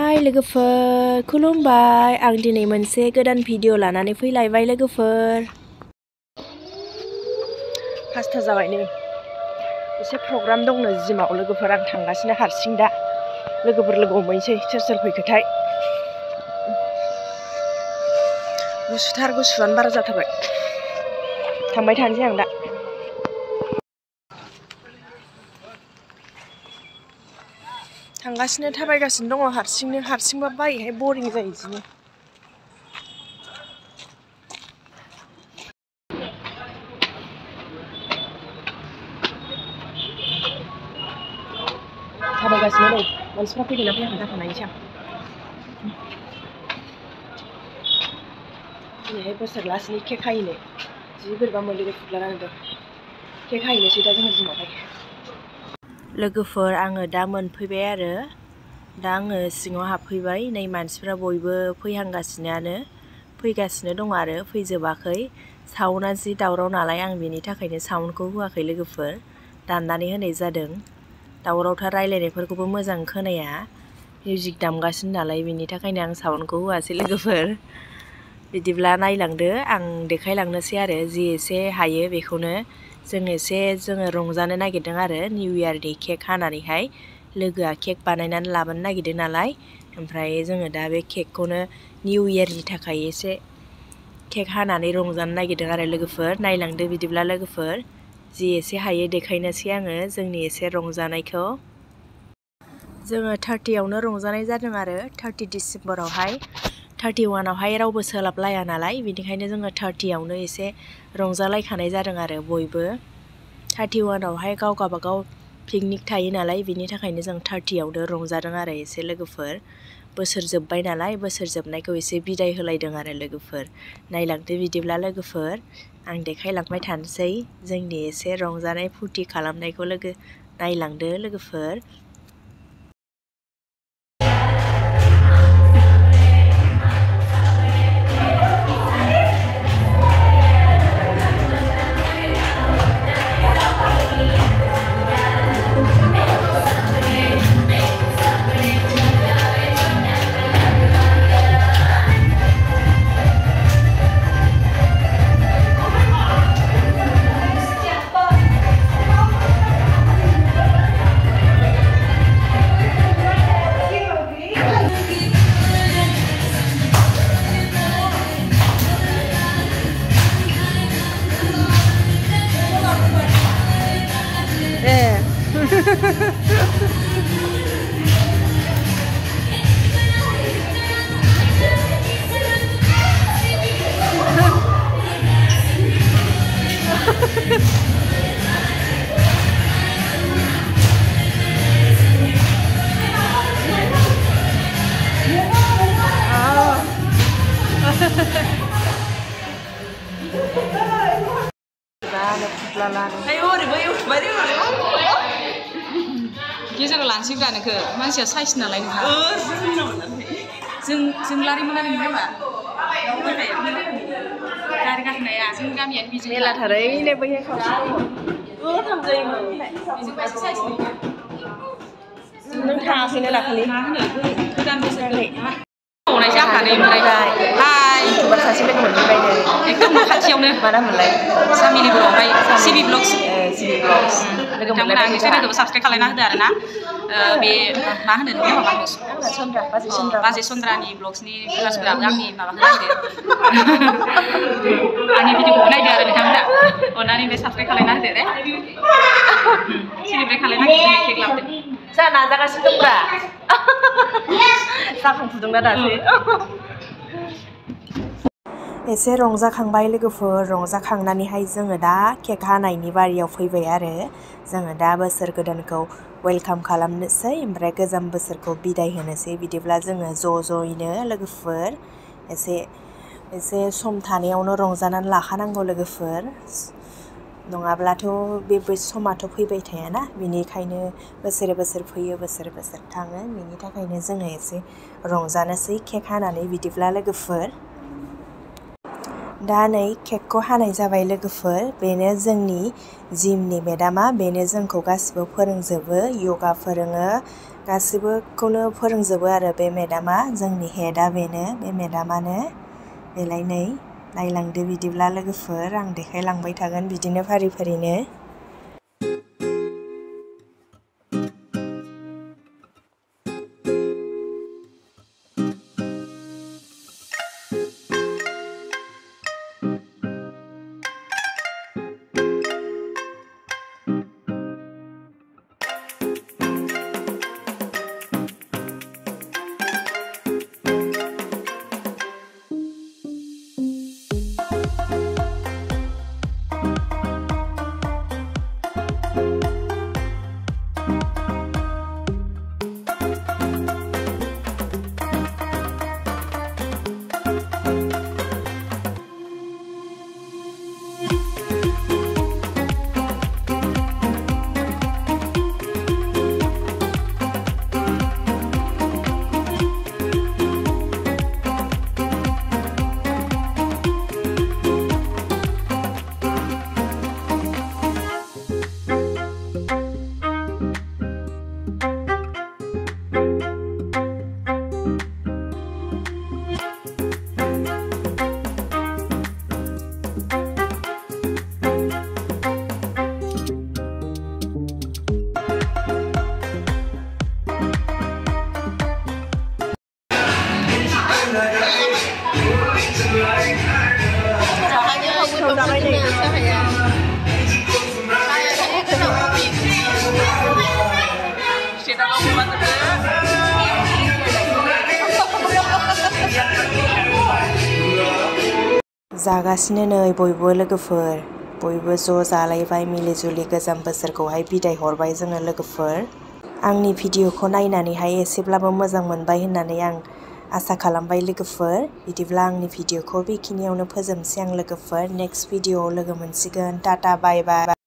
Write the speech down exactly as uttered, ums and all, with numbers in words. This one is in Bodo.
हाय लोगोफोर खुलुमबाय आं दिनै मोनसे गोदान भिडिअ लानानै फैलायबाय लोगोफोर पासथा जाबाय नै एसे प्रग्राम दंनो जिमाव लोगोफोर आं थांगासिनो हारसिं दा लोगोफोर लोगो हमहैनोसै सोर सोर फैखोथाय गुसुथार गुसुआनो बारा जाथारबाय थांबाय थानोसै आं दा थांगासिनो थाबायगासिनो दङ हारसिंनो हारसिंबा बायोहाय बरिं जायो बिदिनो थाबायगासिनो नै मानसिफ्रा फैदोंना फैयाखै जाखानायनोसै आं दिनैहाय बोसोर लासैनि केक हाहैनो जि बोरैबा मोनलेले फुदला नांदों केक हाहैनोसै दा जोङो जिमावहाय लोगोफोर आङो दा मोनफैबाय आरो दा आङो सिङाव हाबफैबाय नै मानसिफ्रा बयबो फैहांगासिनोआनो फैगासिनो दं आरो फैजोबाखै साउन्डआ जि दावराव नालाय आं बेनि थाखायनो साउन्डखौ होआखै लोगोफोर दाननानै होनाय जादों दावरावथार रायलायनायफोरखौबो मोजां खोनाया मिउजिक दामगासिनो नालाय बेनि थाखायनो आं साउन्डखौ होआसै लोगोफोर बिदिब्ला नायलांदो आं देखायलांनोसै आरो जि एसे हायो बेखौनो जों एसे जोङो रंजानो नागिरदों आरो निउ इयारनि केक हानानैहाय लोगोआ केक बानायनानै लाबोनो नागिरदों नालाय ओमफ्राय जोङो दा बे केकखौनो निउ इयारनि थाखाय एसे केक हानानै रंजानो नागिरदों आरो लोगोफोर नायलांदो बिदिब्ला लोगोफोर जि एसे हायो देखायनोसै आङो जोंनि एसे रंजानायखौ जोङो थार्टियावनो रंजानाय जादों आरो थार्टि डिसेम्बरावहाय थार्टि वानावहाय रावबो सोलाबलाया नालाय बेनिखायनो जोङो थार्टियावनो एसे रंजालायखानाय जादों आरो बयबो थार्टि वानावहाय गाव गाबागाव पिकनिक थायो नालाय बेनि थाखायनो जों थार्टियावनो रंजादों आरो एसे लोगोफोर बोसोर जोब्बाय नालाय बोसोर जोबनायखौ एसे बिदाय होलायदों आरो लोगोफोर नायलांदो बिदिब्ला लोगोफोर आं देखायलांबाय थानोसै जोंनि एसे रंजानाय फुरथि खालामनायखौ लोगो नायलांदो लोगोफोर गेजेराव लानोसैब्रा नोंखो मानसिया साइज नालाय नोंहा जों जों लारि मोनारि नामा गारि गाखोनाया जों गामियानो बिजों मेलाथारैनो बैहाय खावसे नों थाङाखैनो दाखालि मा होनो गोदान बोसोरखौ मावनाय जाखानाय ओमफ्राय हाय इउटुबार सासे लोगो मोनफैबायनो एकदम न' खाथियावनो मा नाममोनलाय सामिलि बर'आवहाय सिबि ब्लग्स सिबि ब्लग्स लोगो नोंथांमोना आंनि चेनेलखौबो साबसक्राइब खालायना होदो आरो ना बे मा होनो नोंनि माबा चन्द्रा बाजै चन्द्रा बाजै चन्द्रानि ब्लग्सनि भिउवार्सफोराबो आंनि माबाखौ नायदो आंनि भिडिअखौ नायदो आरो नोंथांमोना अननानै बे साबसक्राइब खालायना होदो दे सेलिब्रेट खालायना होदो केक लाबोदो जा नाजागासिनो दंब्रा जाखांफुदोंना दासो एसे रंजाखांबाय लोगोफोर रंजाखांनानैहाय जोङो दा केक हानायनि बारियाव फैबाय आरो जोङो दा बोसोर गोदानखौ वेलकाम खालामनोसै ओमफ्राय गोजाम बोसोरखौ बिदाय होनोसै बिदिब्ला जोङो ज' ज'यैनो लोगोफोर एसे एसे सम थानायावनो रंजानानै लाखानांगौ लोगोफोर नङाब्लाथ' बे समाथ' फैबाय थायाना बेनिखायनो बोसोरे बोसोर फैयो बोसोर बोसोर थाङो बेनि थाखायनो जोङो एसे रंजानोसै केक हानानै बिदिब्ला लोगोफोर दा नै केकखौ हानाय जाबाय लोगोफोर बेनो जोंनि जिमनि मेदामा बेनो जोंखौ गासिबो फोरोंजोबो योगा फोरोङो गासिबोखौनो फोरोंजोबो आरो बे मेडामा जोंनि हेडआ बेनो बे मेडामानो बेलाय नै नायलांदो बिदिब्ला लोगोफोर आं देखायलांबाय थागोन बिदिनो फारि फारिनो जागासिनो नै बयबो लोगोफोर बयबो ज' जालायबाय मिलि जुलि गोजाम बोसोरखौहाय बिदाय हरबाय जोङो लोगोफोर आंनि भिडिअखौ नायनानैहाय एसेब्लाबो मोजां मोनबाय होननानै आं आसा खालामबाय लोगोफोर बिदिब्ला आंनि भिडिअखौ बेखिनियावनो फोजोबनोसै आं लोगोफोर नेक्स्ट भिडिअआव लोगो मोनसिगोन टाटा बाय बाय